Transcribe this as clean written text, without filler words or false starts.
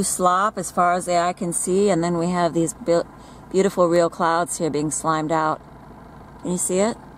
slop as far as the eye can see, and then we have these beautiful real clouds here being slimed out. Can you see it?